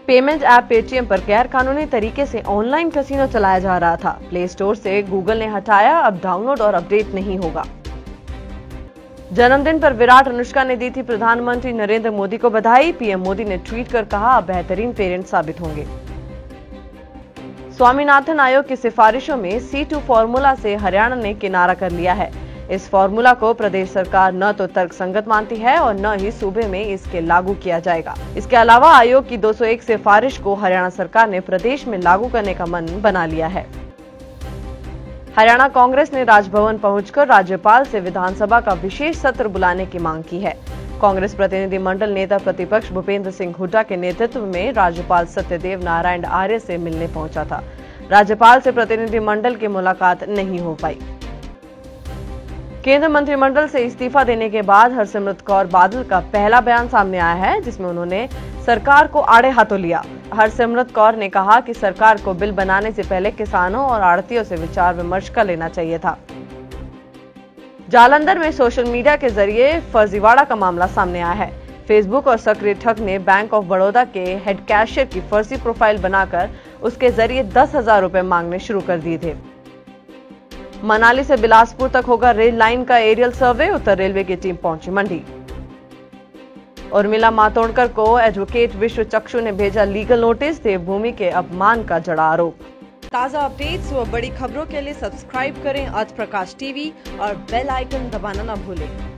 Payment app Paytm पर गैर कानूनी तरीके से ऑनलाइन कैसीनो चलाया जा रहा था। प्ले स्टोर से गूगल ने हटाया, अब डाउनलोड और अपडेट नहीं होगा। जन्मदिन पर विराट अनुष्का ने दी थी प्रधानमंत्री नरेंद्र मोदी को बधाई। पीएम मोदी ने ट्वीट कर कहा, अब बेहतरीन पेरेंट साबित होंगे। स्वामीनाथन आयोग की सिफारिशों में C2 फॉर्मूला से हरियाणा ने किनारा कर लिया है। इस फॉर्मूला को प्रदेश सरकार न तो तर्कसंगत मानती है और न ही सूबे में इसके लागू किया जाएगा। इसके अलावा आयोग की 201 सिफारिश को हरियाणा सरकार ने प्रदेश में लागू करने का मन बना लिया है। हरियाणा कांग्रेस ने राजभवन पहुंचकर राज्यपाल से विधानसभा का विशेष सत्र बुलाने की मांग की है। कांग्रेस प्रतिनिधि मंडल नेता प्रतिपक्ष भूपेंद्र सिंह हुड्डा के नेतृत्व में राज्यपाल सत्यदेव नारायण आर्य से मिलने पहुंचा था। राज्यपाल से प्रतिनिधि मंडल की मुलाकात नहीं हो पाई। केंद्र मंत्रिमंडल से इस्तीफा देने के बाद हरसिमरत कौर बादल का पहला बयान सामने आया है, जिसमें उन्होंने सरकार को आड़े हाथों लिया। हरसिमरत कौर ने कहा कि सरकार को बिल बनाने से पहले किसानों और आड़तियों से विचार विमर्श कर लेना चाहिए था। जालंधर में सोशल मीडिया के जरिए फर्जीवाड़ा का मामला सामने आया है। फेसबुक और सक्रिय ठग ने बैंक ऑफ बड़ौदा के हेड कैशियर की फर्जी प्रोफाइल बनाकर उसके जरिए 10,000 रुपए मांगने शुरू कर दिए थे। मनाली से बिलासपुर तक होगा रेल लाइन का एरियल सर्वे, उत्तर रेलवे की टीम पहुंची मंडी। उर्मिला मातोंडकर को एडवोकेट विश्व चक्षु ने भेजा लीगल नोटिस, देवभूमि के अपमान का जड़ा आरोप। ताजा अपडेट्स व बड़ी खबरों के लिए सब्सक्राइब करें आज प्रकाश टीवी और बेल आइकन दबाना न भूलें।